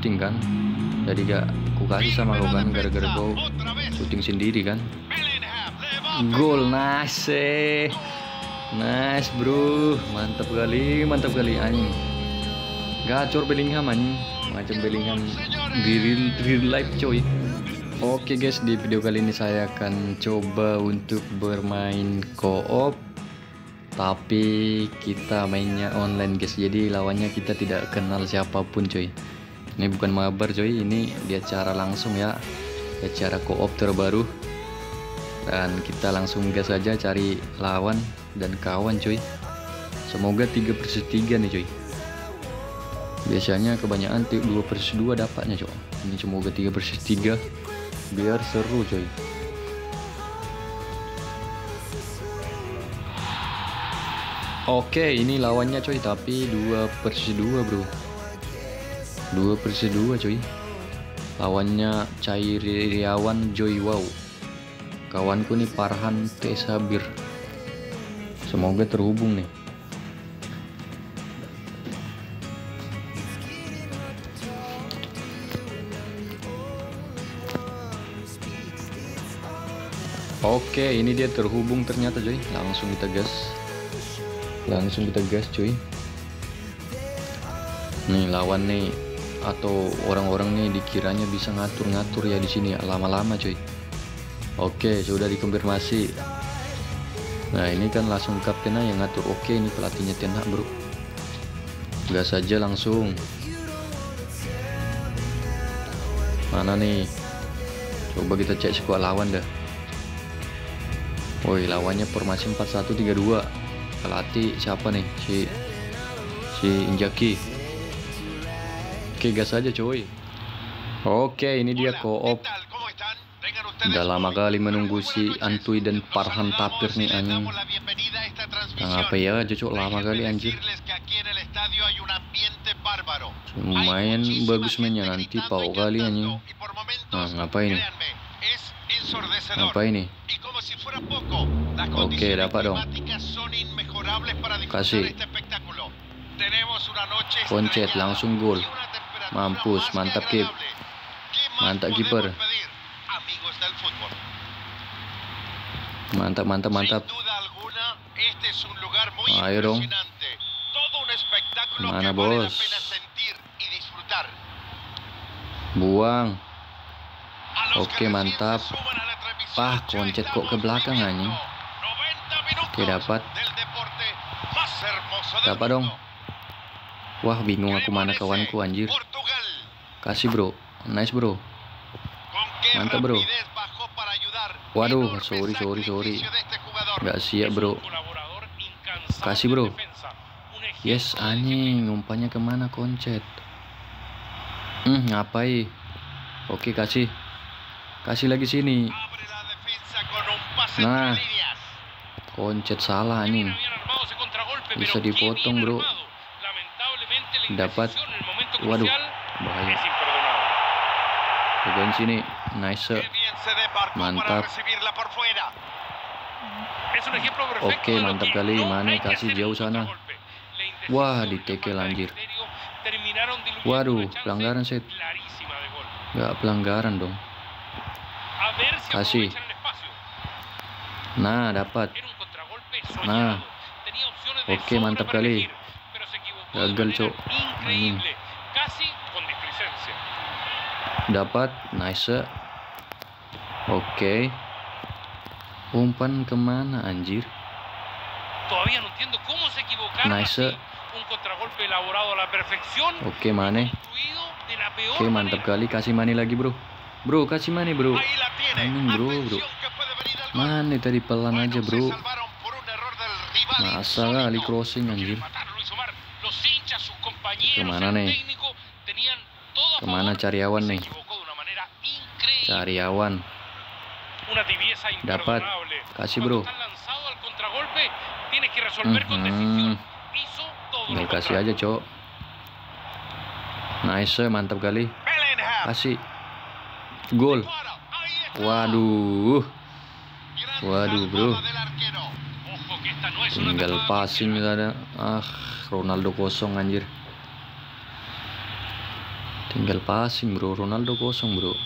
syuting kan, jadi gak ku kasih sama kau kan, gara-gara kau syuting sendiri kan. Gol, nice, nice bro, mantap kali anjing. Gacor Bellingham anjing, macam Bellingham di real life coy. Oke guys, di video kali ini saya akan coba untuk bermain co-op, tapi kita mainnya online guys. Jadi lawannya kita tidak kenal siapapun coy. Ini bukan mabar coy, ini dia cara langsung ya, dia cara co-op terbaru. Dan kita langsung gas saja cari lawan dan kawan coy. Semoga 3/3 nih coy. Biasanya kebanyakan 2/2 dapatnya coy. Ini semoga 3/3 biar seru coy. Oke, ini lawannya coy, tapi 2/2 bro. 2/2 coy. Lawannya Cairiawan Joy Wow. Kawanku nih Farhan T Sabir. Semoga terhubung nih. Oke, ini dia terhubung ternyata coy. Langsung kita gas coy. Nih lawan nih atau orang-orang nih dikiranya bisa ngatur-ngatur ya di sini ya, lama-lama coy. Oke, sudah dikonfirmasi. Nah ini kan langsung kaptennya yang ngatur. Oke, ini pelatihnya Ten Hag bro. Gas saja langsung. Mana nih? Coba kita cek skuad lawan dah. Woi, lawannya formasi 4-1-3-2. Pelatih siapa nih? Si Injaki. Oke, gas aja coy. Oke, ini dia co-op. Udah lama kali menunggu si Antui dan Farhan Tapir nih anjing. Nah, apa ya, cocok lama kali anjir. Lumayan bagus mainnya, nanti pau kali anjing. Nah, ngapain nih? Ngapain nih? Oke, dapat dong. Kasih. Koncet langsung gol. Mampus, mantap keep. Mantap kiper. Mantap. Ayo dong. Mana bos? Buang. Oke, mantap. Wah, koncet kok ke belakang anjing. Oke, dapat dong. Wah, bingung aku mana kawanku anjir. Kasih bro. Nice bro. Mantap bro. Waduh, sorry. Gak siap bro. Kasih bro. Yes anjing, umpannya kemana koncet. Ngapain? Oke, kasih lagi sini. Nah, koncet salah anjing. Bisa dipotong bro. Dapat. Waduh, bahaya. Pegang sini. Nice. Mantap. Oke, mantap kali. Mana kasih jauh sana. Wah, di tackle anjir. Waduh, pelanggaran set. Gak pelanggaran dong. Kasih. Nah, dapat. Nah. Oke, mantap kali. Gagal, cok. Dapat. Nice. Oke. Umpan kemana anjir? Nice. Oke, Mane. Oke, mantap kali. Kasih Mane lagi bro. Bro, kasih Mane bro. Anjing bro. Mane tadi pelan aja bro. Masa kali crossing anjir. Kemana nih? Kemana Cairiawan nih? Cairiawan. Dapat. Kasih bro. Nggak kasih aja cok. Nice, mantap kali. Kasih. Gol. Waduh bro. Tinggal passing ada. Ronaldo kosong anjir. Tinggal passing bro. Ronaldo kosong bro.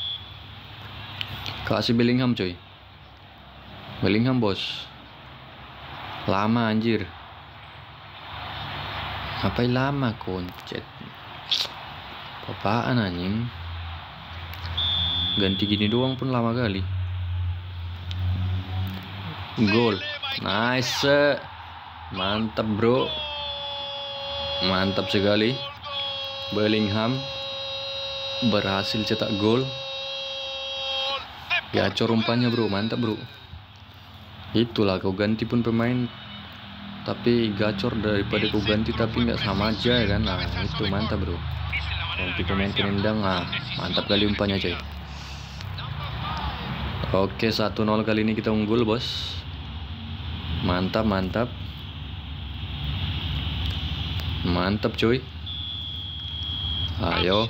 Kasih Bellingham coy. Bellingham bos. Lama anjir. Ngapain lama koncet. Apaan anjing. Ganti gini doang pun lama kali. Gol. Nice. Mantap bro. Mantap sekali. Bellingham berhasil cetak gol. Gacor umpannya bro. Mantap bro. Itulah kau ganti pun pemain tapi gacor daripada kau ganti tapi nggak sama aja kan. Nah itu mantap bro. Ganti pemain penendang. Nah mantap kali umpannya coy. Oke 1-0 kali ini kita unggul bos. Mantap mantap. Mantap coy. Ayo.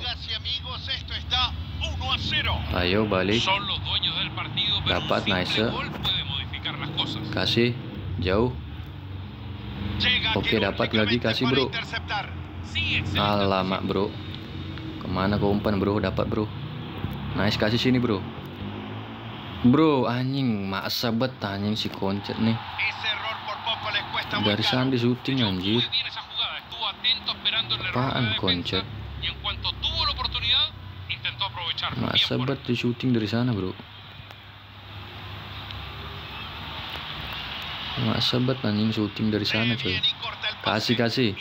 Ayo balik. Dapat nice. Kasih jauh. Oke dapat lagi kasih bro. Alamak bro. Kemana kau umpan bro? Dapat bro. Nice kasih sini bro. Bro anjing maksa bet anjing si koncet nih. Dari sana di syuting anjir. Apaan koncet? Maksa bet di syuting dari sana bro. Maksa bet anjing syuting dari sana coy. Kasih.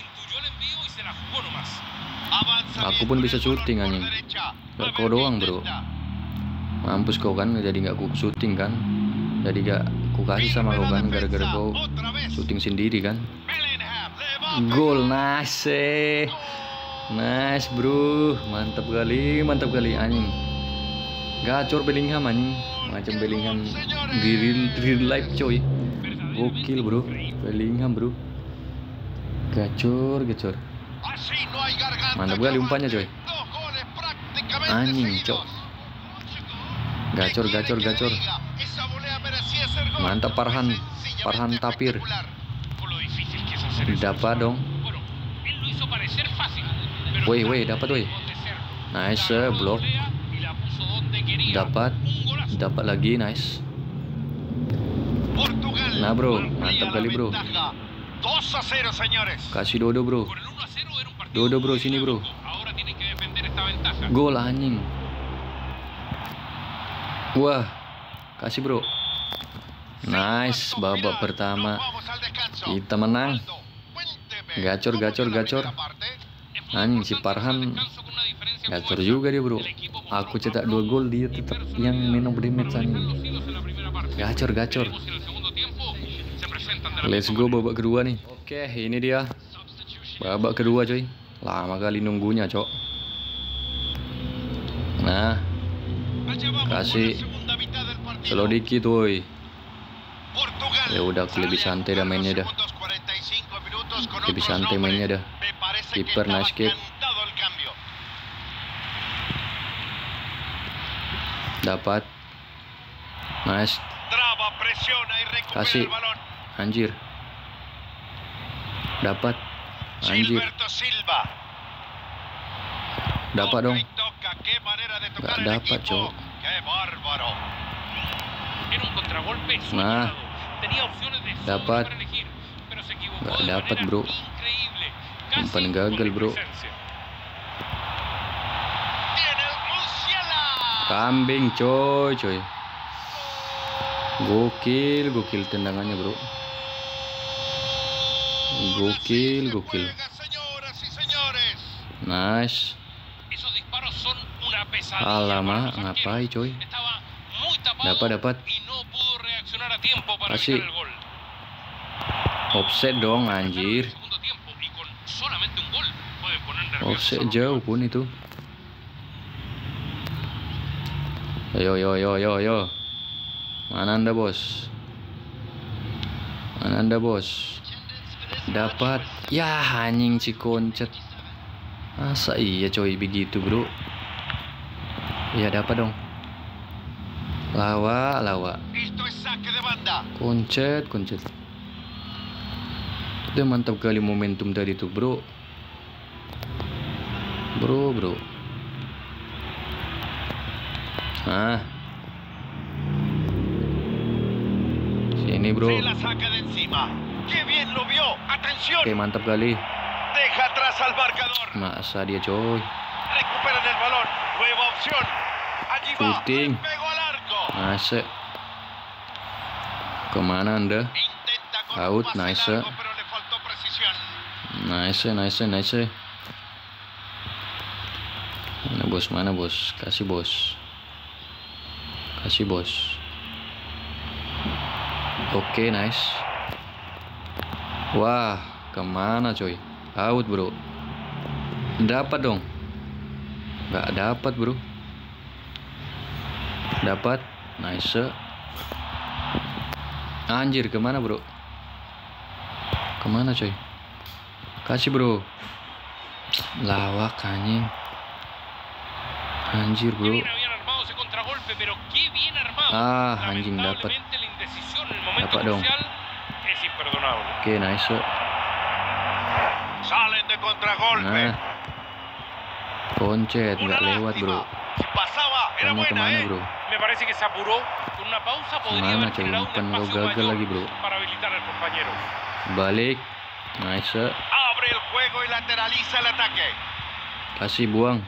Aku pun bisa syuting anjing. Gak kau doang bro. Mampus kau kan jadi gak ku syuting kan. Jadi gak ku kasih sama kau kan gara-gara kau syuting sendiri kan. Gol nice. Nice bro. Mantap kali anjing. Gacor Bellingham anjing. Macam Bellingham di real life coy. Gokil bro. Bellingham bro. Gacor. Mantap kali umpannya coy. Anjing cok. Gacor. Mantap Farhan Tapir. Dapat dong. Woi dapat woi. Nice blok. Dapat lagi nice. Nah bro, mantap kali bro. Kasih Dodo bro. Dodo bro sini bro. Gol anjing. Wah, kasih bro. Nice, babak pertama kita menang. Gacor. Anjing si Farhan gacor juga dia bro. Aku cetak 2 gol dia tetap yang man of the match anjing. Gacor. Let's go babak kedua nih. Oke, ini dia babak kedua coy. Lama kali nunggunya cok. Nah, kasih slow dikit woi. Ya udah lebih santai dah mainnya dah. Lebih santai mainnya dah. Keeper nice kick. Dapat. Nice. Kasih. Anjir. Dapat. Anjir. Dapat dong. Gak dapat cok. Nah. Dapat. Gak dapat bro. Umpan gagal bro. Kambing coy. Gokil tendangannya bro. Gokil. Nice. Alamak, ngapain coy? Dapat. Kasih. Offset dong anjir. Offset jauh pun itu. Yo. Mana anda bos? Dapat. Ya anjing si koncet. Masa iya coy begitu bro. Ya dapat dong. Lawa. Koncet. Udah mantap kali momentum tadi tuh bro. Bro. Nah, sini bro. Se la saca de encima. ¡Qué bien lo vio! ¡Atención! Oke, mantap kali. Deja atrás al marcador. Masa dia coy. Recuperan el balón. Nueva opción. Allí va. Shooting. Pegó al arco. Nice. Kemana anda? Intenta con Out, un pase nice. largo, pero le faltó precisión. Nice. Mana bos? Kasih bos. Oke, nice. Wah, kemana coy? Out bro. Dapat dong. Nggak dapat bro. Dapat. Nice. Anjir, kemana bro? Kemana coy? Kasih bro. Lawak anjing. Anjir bro. Ah, anjing dapat. Dapat dong. Oke, nice. Salen de contragolpe. Nah. Concet, nggak lewat bro. Si pasaba, era Kamu buena, kemana bro? Me parece que se apuró. Con una pausa podría Kemana haber coy? generado un Umpan kau espacio gagal mayor lagi bro. para habilitar al compañero. Balik. Nice. Abre el juego y lateraliza el ataque. Kasih buang.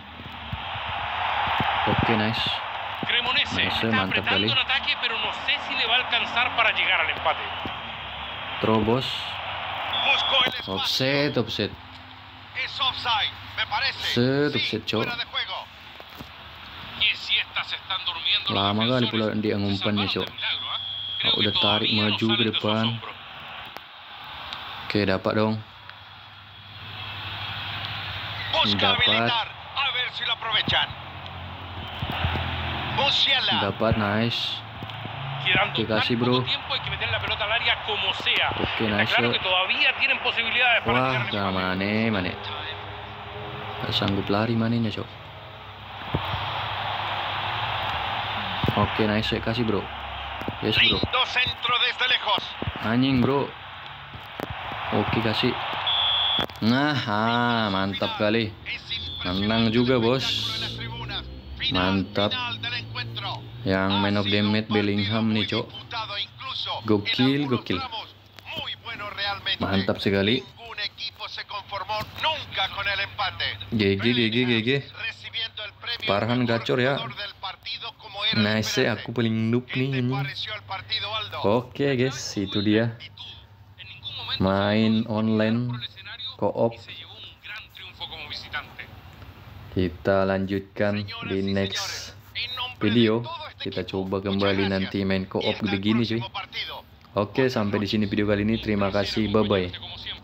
Oke, nice. Cremonese Nice, está mantap apretando kali. en ataque, pero no sé si le va a alcanzar para llegar al empate. Terobos. Buscó el espacio. Offset. Es offside, me parece. Set, Sí, offset, cok. fuera de juego. Y si estas están durmiendo los Lama kali pula defensores, dia se ngumpannya salvaron cok. de milagro, ¿eh? Oh, Creo que udah tarik todavía no maju ke salen de su depan. asombro. Oke, dapat dong. Busca Dapat. habilitar. A ver si lo aprovechan. Musiala. Dapat, nice. Quedando Oke, tan kasih, poco bro. tiempo, hay que meter la pelota al área como sea. Oke, Está nice. claro que todavía tienen posibilidades para Wah, llegar al empate. mane. Gak sanggup lari manenya cok. Oke, nice. Kasih bro. Yes bro. Lindo centro desde lejos. Anjing bro. Oke, kasih. Nah, mantap kali. Es Menang juga bos. espectáculo en las tribunas. Mantap. Final del encuentro. Yang man of the match Bellingham nih cok. Disputado incluso. Gokil, En algunos gokil. tramos, muy bueno realmente. Mantap sekali. Ningún equipo se conformó nunca con el empate. GG. Recibiendo el premio Farhan al mejor gacor ya. jugador del partido como era de Nice, esperarse. aku paling noob ¿Qué nih te anjing. pareció el partido, Aldo? Oke guys, itu dia. En ningún momento Main se dejó online por el escenario co-op. y se llevó un gran triunfo como visitante. Kita lanjutkan di next video. Kita coba kembali nanti main co-op begini cuy. Oke, sampai di sini video kali ini. Terima kasih, bye bye. Como siempre.